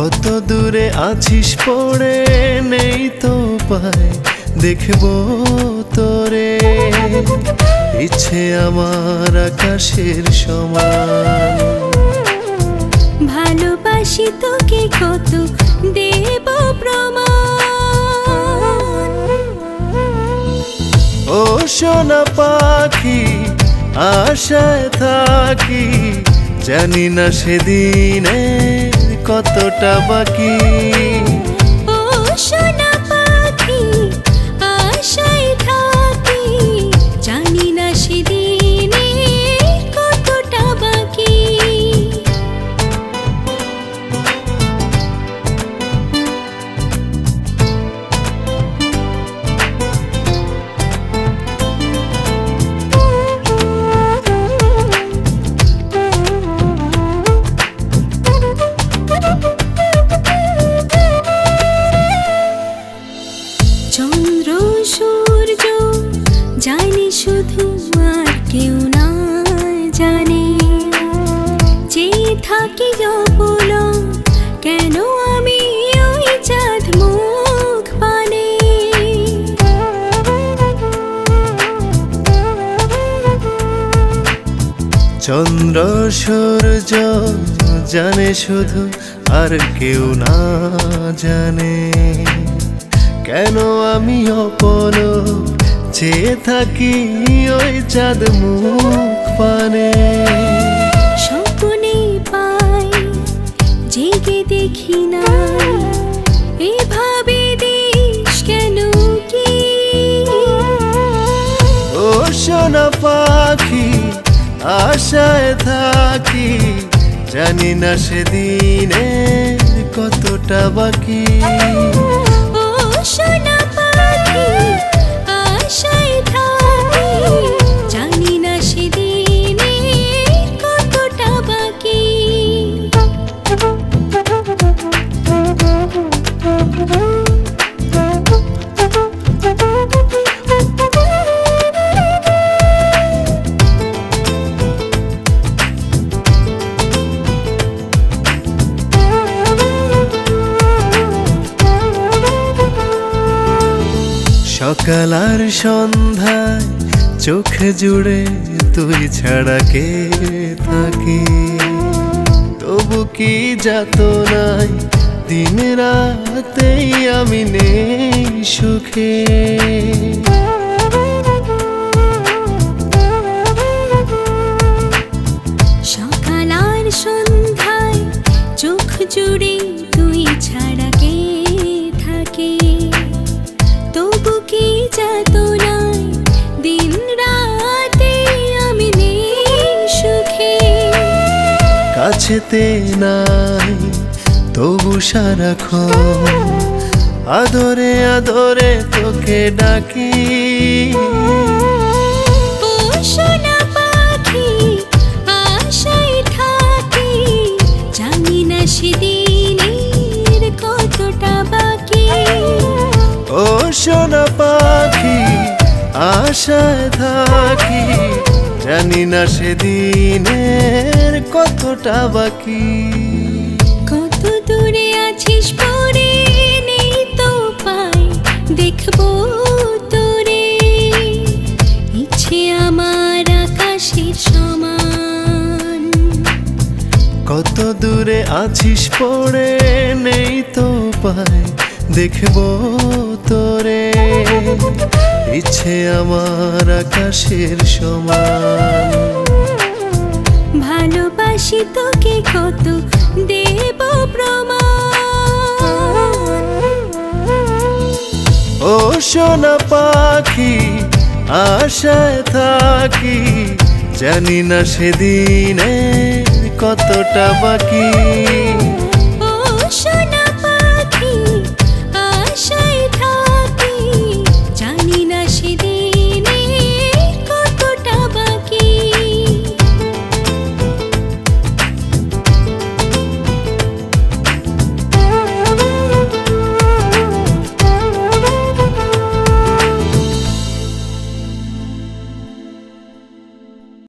কত দূরে আছিস পড়ে নেই তো পায় দেখবো তোরে, ইচ্ছে আমার আকাশের সমান। ভালোবাসি তোকে কত দেব প্রমাণ। ও সোনা পাখি আশায় থাকি, জানি না সেদিনে কতটা বাকি। ও সোনা পাখি আশায় থাকি, জানি না সেদিনে কতটা বাকি। চন্দ্র সূর্য জানি শুধু, আর কেউ না জানে। যে থাকি অপলক কেন আমি ওই চাঁদ মুখ পানে। চন্দ্র সূর্য জানে শুধু, আর কেউ না জানে। কেন আমি অপলক চেয়ে থাকি ওই চাঁদ মুখ পানে। স্বপ্নে পাই জেগে দেখি না, এভাবে দিস কেন কি। ও সোনা পাখি আশায় থাকি, জানি না সেদিনে কতটা বাকি। ও সোনা পাখি আশায় থাকি, জানি না সেদিনে কতটা বাকি। সকাল আর সন্ধ্যায় চোখ জুড়ে তুই ছাড়া কে থাকি। তবু কি যাতনাই দিন রাতেই আমি নেই সুখে। সকাল আর সন্ধ্যায় চোখ জুড়ে তুই ছাড়া কে থাকে। তবু কি যাতনায় দিন রাতে আমি নেই সুখে। কাছেতে নাই তবু সারাক্ষণ আদরে আদরে তোকে ডাকি। ও সোনা পাখি আশায় থাকি, জানি না সেদিনের কতটা বাকি। ও সোনা পাখি আশায় থাকি, জানি না সেদিনের কতটা বাকি। কত দূরে আছিস পড়ে নেই তো পাই দেখবো তোরে, ইচ্ছে আমার আকাশের সমান। কত দূরে আছিস পড়ে নেই তো পাই দেখবো তোরে, ইচ্ছে আমার আকাশের সমান। ভালোবাসি তোকে কত দেব প্রমাণ। ও সোনা পাখি আশায় থাকি, জানি না সেদিনে কতটা বাকি। ও সোনা